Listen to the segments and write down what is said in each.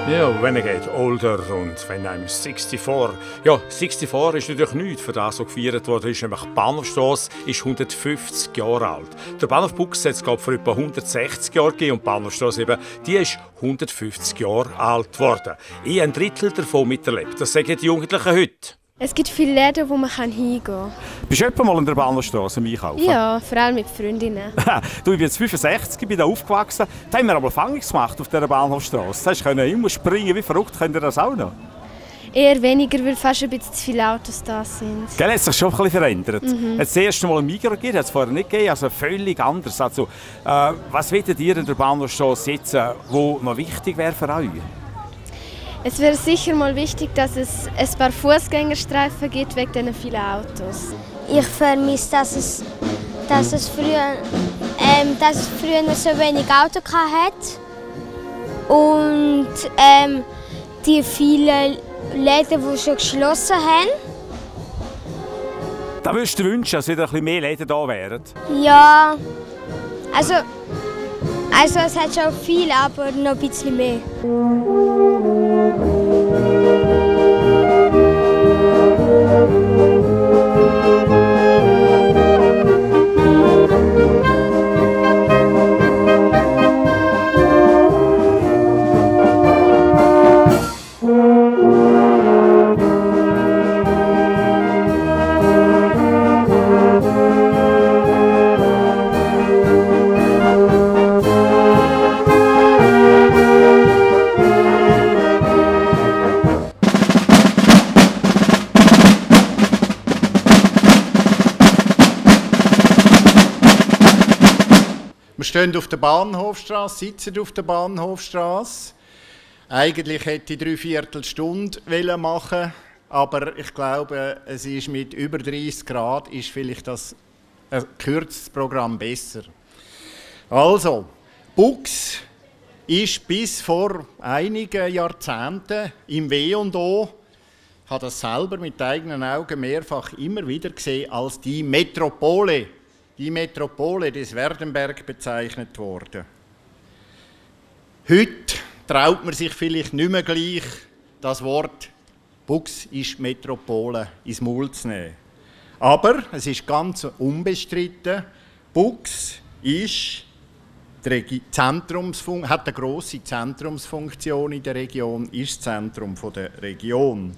Ja, Renegade, Older und wenn einem 64. Ja, 64 ist natürlich nichts für das, was gefeiert wurde. Nämlich die Bahnhofstrasse ist 150 Jahre alt. Der Bahnhof Bugg hat es vor etwa 160 Jahren gegeben und die Bahnhofstrasse eben, die ist 150 Jahre alt geworden. Ich ein Drittel davon miterlebt. Das sagen die Jugendlichen heute. Es gibt viele Läden, wo man hingehen kann. Bist du etwa mal an der Bahnhofstrasse einkaufen? Ja, vor allem mit Freundinnen. Du, ich bin jetzt 65, bin da aufgewachsen. Da haben wir aber Fangings gemacht auf dieser Bahnhofstrasse. Da konntest du immer springen wie verrückt. Könnt ihr das auch noch? Eher weniger, weil fast ein bisschen zu viele Autos da sind. Gell, hat sich schon ein bisschen verändert. Jetzt das erste Mal ein Migros gegeben, hat es vorher nicht gegeben, also völlig anders. Also, was wollt ihr in der Bahnhofstrasse jetzt, wo noch wichtig wäre für euch? Es wäre sicher mal wichtig, dass es ein paar Fußgängerstreifen gibt wegen diesen vielen Autos. Ich vermisse, dass es früher so wenig Autos hatte und die vielen Läden, die schon geschlossen haben. Da würdest du dir wünschen, dass wieder ein bisschen mehr Läden da wären? Ja, also es hat schon viel, aber noch ein bisschen mehr. Wir stehen auf der Bahnhofstrasse, sitzen auf der Bahnhofstrasse. Eigentlich hätte ich 3/4 Stunde machen, aber ich glaube, es ist mit über 30 Grad ist vielleicht das ein gekürztes Programm besser. Also, Bugg ist bis vor einigen Jahrzehnten im W&O, ich habe das selber mit eigenen Augen mehrfach immer wieder gesehen, als die Metropole des Werdenberg bezeichnet worden. Heute traut man sich vielleicht nicht mehr gleich, das Wort Bugg ist Metropole ins Maul zu nehmen. Aber es ist ganz unbestritten, Bugg ist hat eine grosse Zentrumsfunktion in der Region, ist das Zentrum der Region.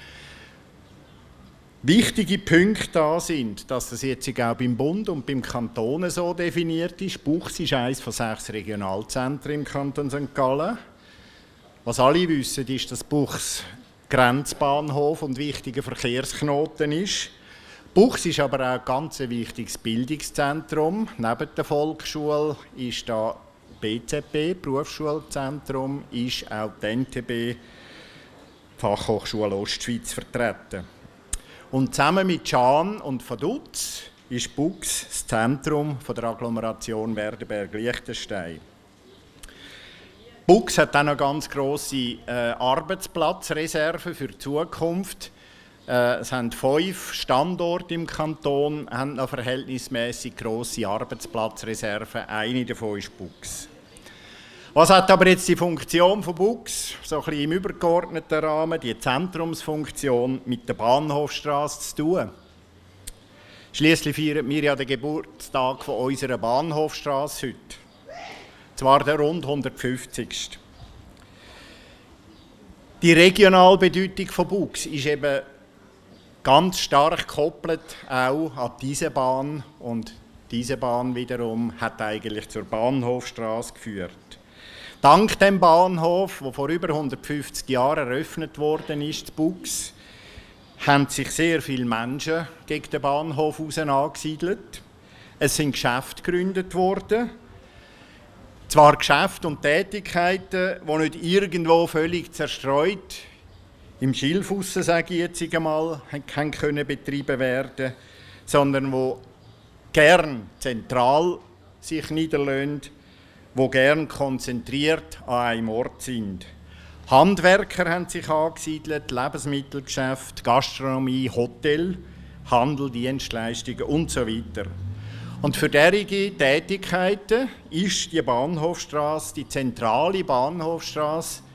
Wichtige Punkte da sind, dass das jetzt auch beim Bund und beim Kanton so definiert ist. Bugg ist eines von 6 Regionalzentren im Kanton St. Gallen. Was alle wissen, ist, dass Bugg Grenzbahnhof und wichtiger Verkehrsknoten ist. Bugg ist aber auch ein ganz wichtiges Bildungszentrum. Neben der Volksschule ist da BZB, Berufsschulzentrum, ist auch die NTB, Fachhochschule Ostschweiz, vertreten. Und zusammen mit Schaan und Vaduz ist Bugg das Zentrum der Agglomeration Werdenberg-Liechtenstein. Bugg hat auch eine ganz grosse Arbeitsplatzreserve für die Zukunft. Es haben 5 Standorte im Kanton, haben noch verhältnismäßig grosse Arbeitsplatzreserven. Eine davon ist Bugg. Was hat aber jetzt die Funktion von Bugg, so ein bisschen im übergeordneten Rahmen, die Zentrumsfunktion mit der Bahnhofstrasse zu tun? Schliesslich feiern wir ja den Geburtstag von unserer Bahnhofstrasse heute. Zwar der rund 150. Die Regionalbedeutung von Bugg ist eben ganz stark gekoppelt auch an diese Bahn und diese Bahn wiederum hat eigentlich zur Bahnhofstrasse geführt. Dank dem Bahnhof, der vor über 150 Jahren eröffnet worden ist, in Bugg, haben sich sehr viele Menschen gegen den Bahnhof hinaus angesiedelt. Es sind Geschäfte gegründet worden. Zwar Geschäfte und Tätigkeiten, die nicht irgendwo völlig zerstreut im Schilfhausen, sage ich jetzt einmal, können betrieben werden, sondern die gern zentral sich niederlassen, die gern konzentriert an einem Ort sind. Handwerker haben sich angesiedelt, Lebensmittelgeschäfte, Gastronomie, Hotel, Handel, Dienstleistungen und so weiter. Und für derige Tätigkeiten ist die Bahnhofstrasse, die zentrale Bahnhofstrasse,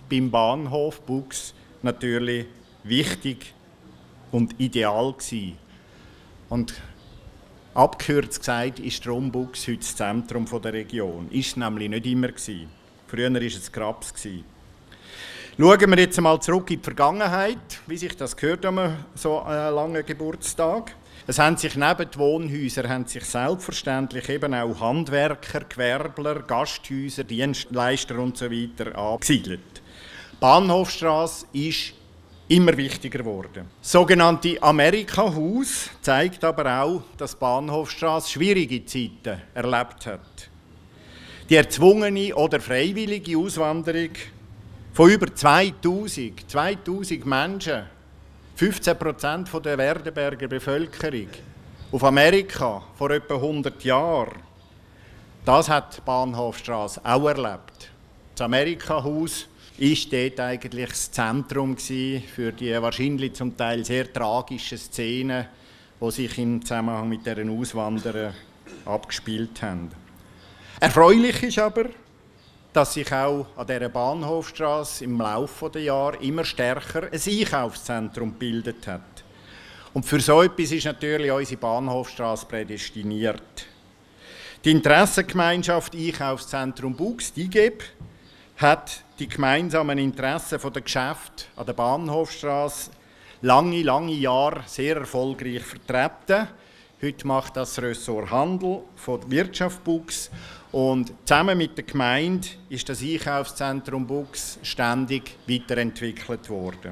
beim Bahnhof Buchs natürlich wichtig und ideal gewesen. Und abgekürzt gesagt ist darum Buchs heute das Zentrum der Region. Ist es nämlich nicht immer gewesen. Früher war es Grabs gewesen. Schauen wir jetzt einmal zurück in die Vergangenheit, wie sich das gehört an so einem langen Geburtstag. Es haben sich neben den Wohnhäusern selbstverständlich eben auch Handwerker, Gewerbler, Gasthäuser, Dienstleister und so weiter angesiedelt. Die Bahnhofstrasse ist immer wichtiger geworden. Das sogenannte Amerika-Haus zeigt aber auch, dass die Bahnhofstrasse schwierige Zeiten erlebt hat. Die erzwungene oder freiwillige Auswanderung von über 2000 Menschen, 15% der Werdenberger Bevölkerung, auf Amerika vor etwa 100 Jahren, das hat die Bahnhofstrasse auch erlebt. Das Amerika-Haus war dort eigentlich das Zentrum für die wahrscheinlich zum Teil sehr tragischen Szenen, die sich im Zusammenhang mit diesen Auswanderern abgespielt haben. Erfreulich ist aber, dass sich auch an dieser Bahnhofstrasse im Laufe der Jahre immer stärker ein Einkaufszentrum gebildet hat. Und für so etwas ist natürlich unsere Bahnhofstrasse prädestiniert. Die Interessengemeinschaft Einkaufszentrum Buchs, die IGEB, hat die gemeinsamen Interessen der Geschäfte an der Bahnhofstrasse lange Jahre sehr erfolgreich vertreten. Heute macht das Ressort Handel von der Wirtschaft Buchs. Und zusammen mit der Gemeinde ist das Einkaufszentrum Buchs ständig weiterentwickelt worden.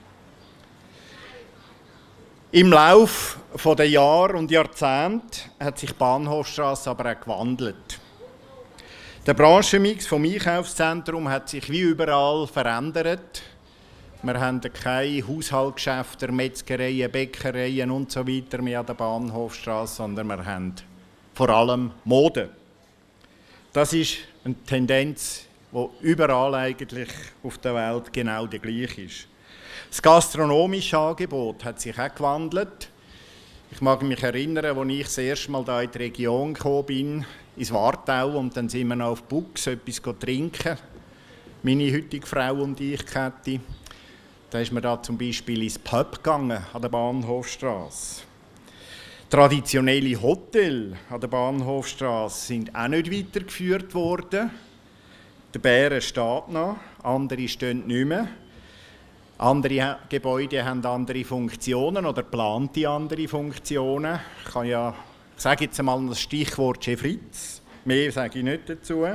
Im Laufe der Jahre und Jahrzehnte hat sich die Bahnhofstrasse aber auch gewandelt. Der Branchenmix vom Einkaufszentrum hat sich wie überall verändert. Wir haben keine Haushaltsgeschäfte, Metzgereien, Bäckereien und so weiter mehr an der Bahnhofstrasse, sondern wir haben vor allem Mode. Das ist eine Tendenz, die überall eigentlich auf der Welt genau die gleiche ist. Das gastronomische Angebot hat sich auch gewandelt. Ich mag mich erinnern, als ich das erste Mal hier in die Region gekommen bin, ins Wartau, und dann sind wir noch auf Buchs etwas trinken. Meine heutige Frau und ich, Käthi. Da ist man da zum Beispiel ins Pub gegangen, an der Bahnhofstrasse. Traditionelle Hotels an der Bahnhofstrasse sind auch nicht weitergeführt worden. Der Bären steht noch, andere stehen nicht mehr. Andere Gebäude haben andere Funktionen oder geplante andere Funktionen. Ich sage jetzt einmal das Stichwort Chef Fritz. Mehr sage ich nicht dazu.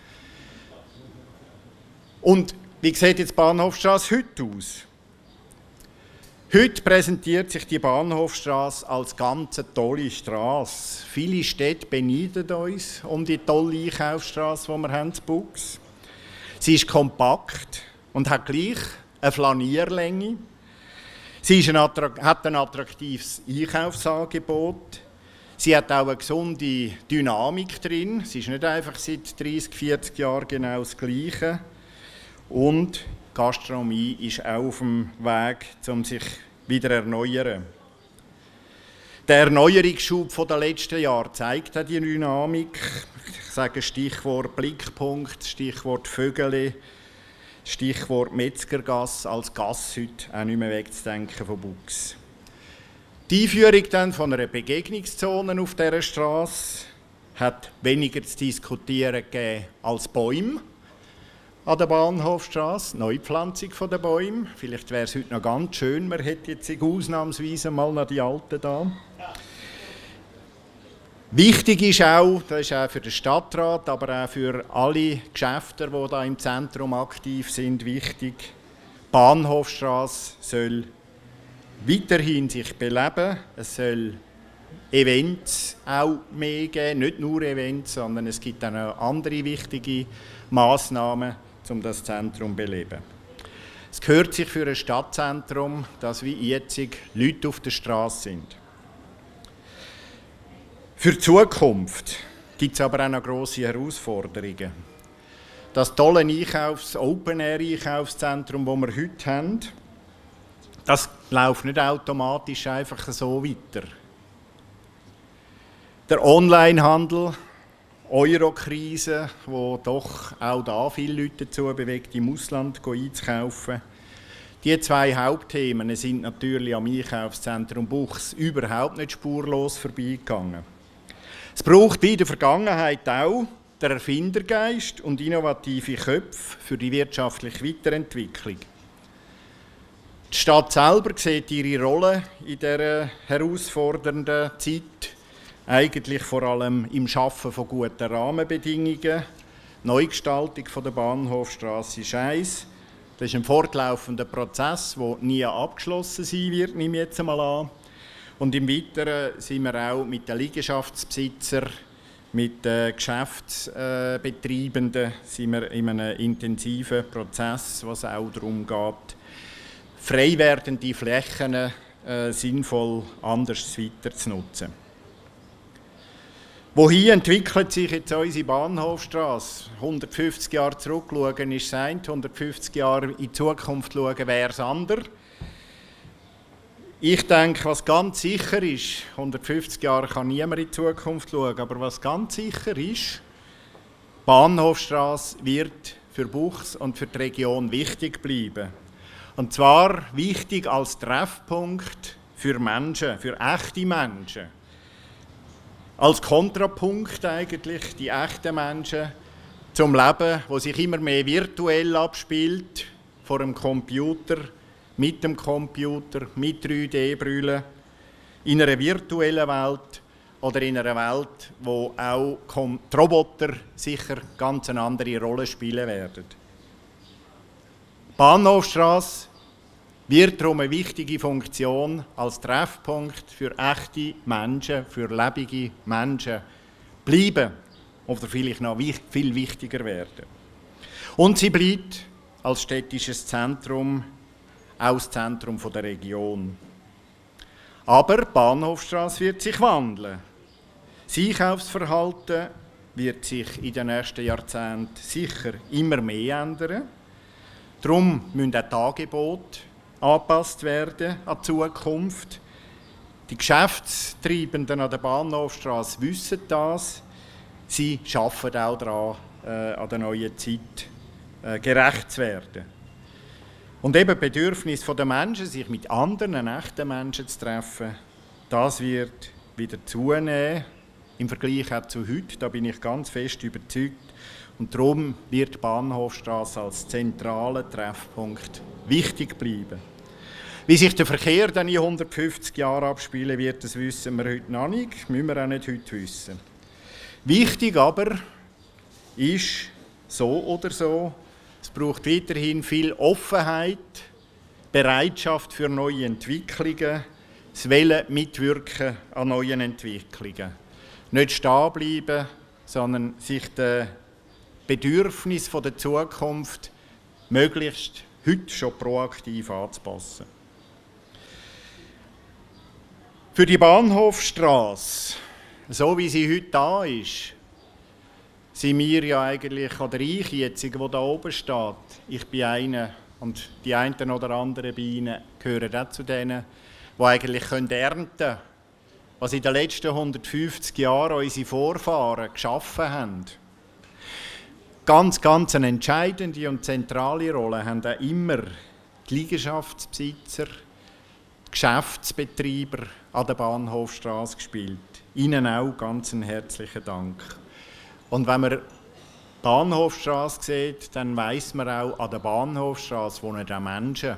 Und wie sieht jetzt die Bahnhofstrasse heute aus? Heute präsentiert sich die Bahnhofstrasse als ganz tolle Strasse. Viele Städte beneiden uns um die tolle Einkaufsstrasse, die wir haben in Buchs. Sie ist kompakt und hat gleich eine Flanierlänge. Sie hat ein attraktives Einkaufsangebot. Sie hat auch eine gesunde Dynamik drin. Sie ist nicht einfach seit 30, 40 Jahren genau das Gleiche. Und die Gastronomie ist auch auf dem Weg, um sich wieder zu erneuern. Der Erneuerungsschub der letzten Jahre zeigt auch die Dynamik. Ich sage Stichwort Blickpunkt, Stichwort Vögele, Stichwort Metzgergasse als Gasse heute auch nicht mehr wegzudenken von Buchs. Die Einführung dann von einer Begegnungszone auf dieser Strasse hat weniger zu diskutieren gegeben als Bäume an der Bahnhofstrasse, Neupflanzung der Bäume. Vielleicht wäre es heute noch ganz schön, man hätte jetzt ausnahmsweise mal noch die alten da. Wichtig ist auch, das ist auch für den Stadtrat, aber auch für alle Geschäfte, die hier im Zentrum aktiv sind, wichtig, die Bahnhofstrasse soll weiterhin sich beleben. Es soll Events auch mehr geben, nicht nur Events, sondern es gibt auch noch andere wichtige Massnahmen, um das Zentrum zu beleben. Es gehört sich für ein Stadtzentrum, dass wie jetzt Leute auf der Straße sind. Für die Zukunft gibt es aber auch noch grosse Herausforderungen. Das tolle Open-Air-Einkaufszentrum, das wir heute haben, das läuft nicht automatisch einfach so weiter. Der Onlinehandel Euro-Krise, wo doch auch da viele Leute dazu bewegt, im Ausland einzukaufen. Die zwei Hauptthemen sind natürlich am Einkaufszentrum Buchs überhaupt nicht spurlos vorbeigegangen. Es braucht wie in der Vergangenheit auch den Erfindergeist und innovative Köpfe für die wirtschaftliche Weiterentwicklung. Die Stadt selber sieht ihre Rolle in dieser herausfordernden Zeit eigentlich vor allem im Schaffen von guten Rahmenbedingungen. Die Neugestaltung der Bahnhofstrasse ist eins. Das ist ein fortlaufender Prozess, der nie abgeschlossen sein wird, nehme ich jetzt einmal an. Und im Weiteren sind wir auch mit den Liegenschaftsbesitzern, mit den Geschäftsbetreibenden sind wir in einem intensiven Prozess, was auch darum geht, frei werdende Flächen sinnvoll anders weiter zu nutzen. Wohin entwickelt sich jetzt unsere Bahnhofstrasse? 150 Jahre zurückschauen ist das eine, 150 Jahre in die Zukunft schauen wäre das andere. Ich denke, was ganz sicher ist, 150 Jahre kann niemand in die Zukunft schauen, aber was ganz sicher ist, die Bahnhofstrasse wird für Buchs und für die Region wichtig bleiben. Und zwar wichtig als Treffpunkt für Menschen, für echte Menschen. Als Kontrapunkt eigentlich, die echten Menschen zum Leben, das sich immer mehr virtuell abspielt, vor dem Computer, mit 3D-Brillen, in einer virtuellen Welt oder in einer Welt, wo auch die Roboter sicher ganz eine andere Rolle spielen werden. Die Bahnhofstrasse wird darum eine wichtige Funktion als Treffpunkt für echte Menschen, für lebendige Menschen bleiben oder vielleicht noch viel wichtiger werden. Und sie bleibt als städtisches Zentrum auch das Zentrum der Region. Aber die Bahnhofstrasse wird sich wandeln. Das Einkaufsverhalten wird sich in den nächsten Jahrzehnten sicher immer mehr ändern. Darum müssen auch die Angebote angepasst werden an die Zukunft. Die Geschäftstreibenden an der Bahnhofstrasse wissen das. Sie arbeiten auch daran, an der neuen Zeit gerecht zu werden. Und eben Bedürfnis der Menschen, sich mit anderen echten Menschen zu treffen, das wird wieder zunehmen, im Vergleich auch zu heute, da bin ich ganz fest überzeugt. Und darum wird die Bahnhofstrasse als zentraler Treffpunkt wichtig bleiben. Wie sich der Verkehr dann in 150 Jahren abspielen wird, das wissen wir heute noch nicht, müssen wir auch nicht heute wissen. Wichtig aber ist, so oder so, es braucht weiterhin viel Offenheit, Bereitschaft für neue Entwicklungen, das Wollen mitwirken an neuen Entwicklungen. Nicht stehen bleiben, sondern sich den Bedürfnissen der Zukunft möglichst heute schon proaktiv anzupassen. Für die Bahnhofstrasse, so wie sie heute da ist, sind wir ja eigentlich, oder ich jetzt, der da oben steht, ich bin einer und die einen oder anderen bei Ihnen gehören auch zu denen, die eigentlich ernten können, was in den letzten 150 Jahren unsere Vorfahren geschaffen haben. Ganz eine entscheidende und zentrale Rolle haben auch immer die Liegenschaftsbesitzer, die Geschäftsbetreiber an der Bahnhofstrasse gespielt. Ihnen auch ganz einen herzlichen Dank. Und wenn man die Bahnhofstrasse sieht, dann weiss man auch, an der Bahnhofstrasse wohnen auch Menschen.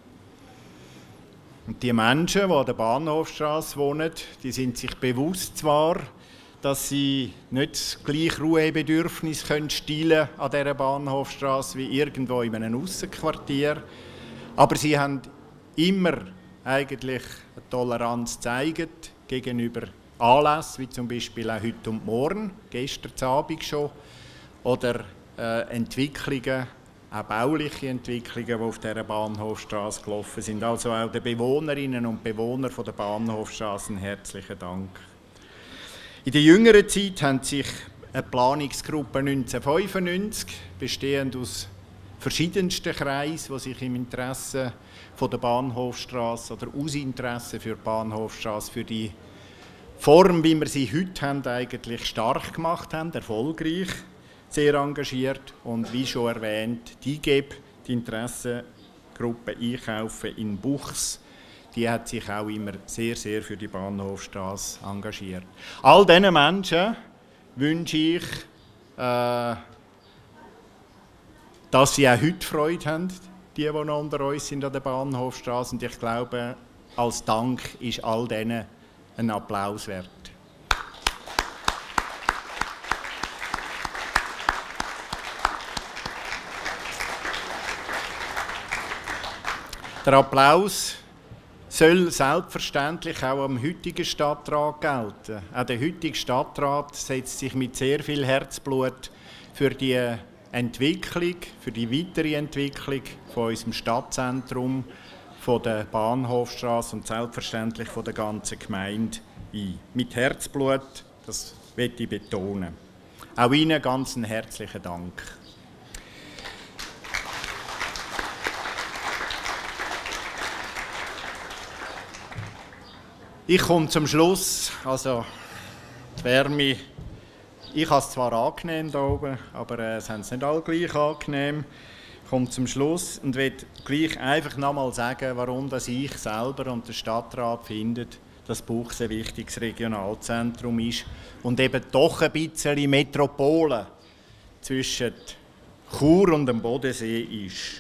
Und die Menschen, die an der Bahnhofstrasse wohnen, die sind sich bewusst zwar, dass sie nicht das gleiche Ruhebedürfnis stillen an dieser Bahnhofstrasse wie irgendwo in einem Aussenquartier, aber sie haben immer eigentlich eine Toleranz gezeigt gegenüber Anlässen, wie zum Beispiel auch heute und morgen, gestern Abend schon, oder Entwicklungen, auch bauliche Entwicklungen, die auf dieser Bahnhofstrasse gelaufen sind. Also auch den Bewohnerinnen und Bewohnern der Bahnhofstrasse einen herzlichen Dank. In der jüngeren Zeit hat sich eine Planungsgruppe 1995, bestehend aus verschiedensten Kreisen, die sich im Interesse von der Bahnhofstrasse oder aus Interesse für die Bahnhofstrasse, für die Form, wie wir sie heute haben, eigentlich stark gemacht haben, erfolgreich, sehr engagiert und wie schon erwähnt, die IGEB, die Interessengruppe Einkaufen in Buchs, die hat sich auch immer sehr, sehr für die Bahnhofstrasse engagiert. All diesen Menschen wünsche ich, dass sie auch heute Freude haben, die noch unter uns sind an der Bahnhofstrasse. Und ich glaube, als Dank ist all denen ein Applaus wert. Der Applaus soll selbstverständlich auch am heutigen Stadtrat gelten. Auch der heutige Stadtrat setzt sich mit sehr viel Herzblut für die Entwicklung, für die weitere Entwicklung von unserem Stadtzentrum, von der Bahnhofstrasse und selbstverständlich von der ganzen Gemeinde ein. Mit Herzblut, das möchte ich betonen. Auch Ihnen ganz einen herzlichen Dank. Ich komme zum Schluss, also die Wärme, ich habe es zwar angenehm hier oben, aber es haben es nicht alle gleich angenehm. Ich komme zum Schluss und will gleich einfach nochmal sagen, warum das ich selber und der Stadtrat finden, dass Buchs ein wichtiges Regionalzentrum ist und eben doch ein bisschen Metropole zwischen Chur und dem Bodensee ist.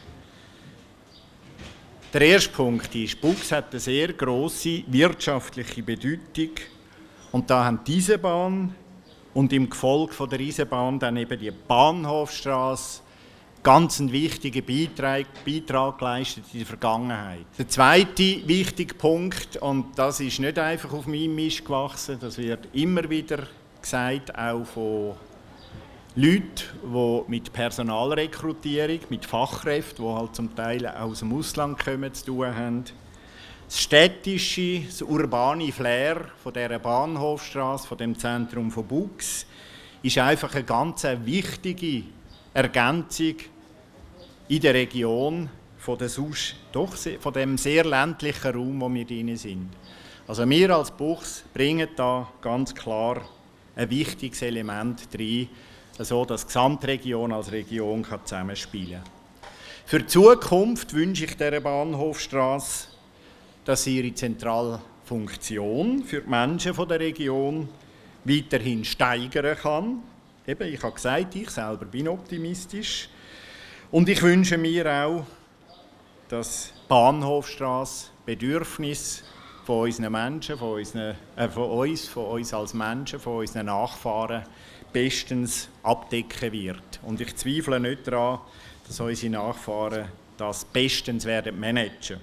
Der erste Punkt ist, Buchs hat eine sehr grosse wirtschaftliche Bedeutung und da haben die Eisenbahn und im Gefolge von der Eisenbahn dann eben die Bahnhofstrasse ganz einen wichtigen Beitrag geleistet in der Vergangenheit. Der zweite wichtige Punkt, und das ist nicht einfach auf meinem Mist gewachsen, das wird immer wieder gesagt, auch von Leute, die mit Personalrekrutierung, mit Fachkräften, die halt zum Teil aus dem Ausland kommen, zu tun haben. Das städtische, das urbane Flair von dieser Bahnhofstrasse, von dem Zentrum von Buchs, ist einfach eine ganz wichtige Ergänzung in der Region von dem sehr ländlichen Raum, wo wir drin sind. Also wir als Buchs bringen da ganz klar ein wichtiges Element rein, so dass die Gesamtregion als Region zusammenspielen kann. Für die Zukunft wünsche ich dieser Bahnhofstrasse, dass sie ihre zentrale Funktion für die Menschen der Region weiterhin steigern kann. Eben, ich habe gesagt, ich selber bin optimistisch. Und ich wünsche mir auch, dass die Bahnhofstrasse Bedürfnisse von unseren Menschen, von uns als Menschen, von unseren Nachfahren bestens abdecken wird. Und ich zweifle nicht daran, dass unsere Nachfahren das bestens werden managen.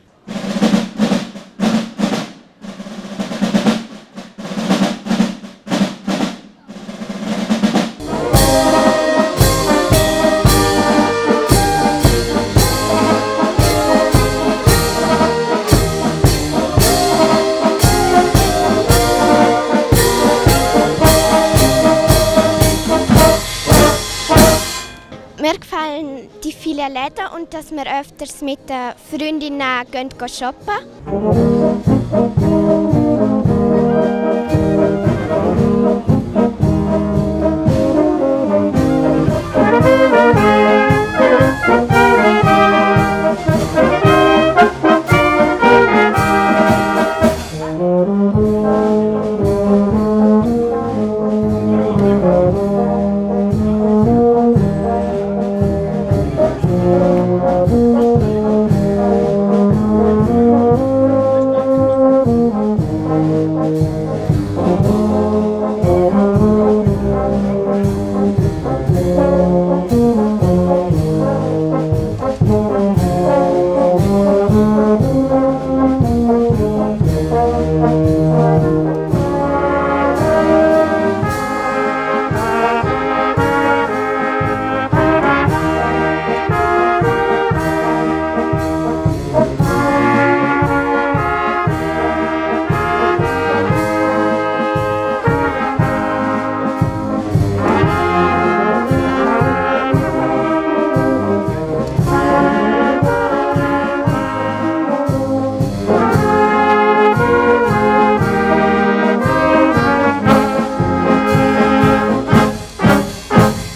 Mir gefallen die vielen Läden und dass wir öfters mit den Freundinnen shoppen gehen.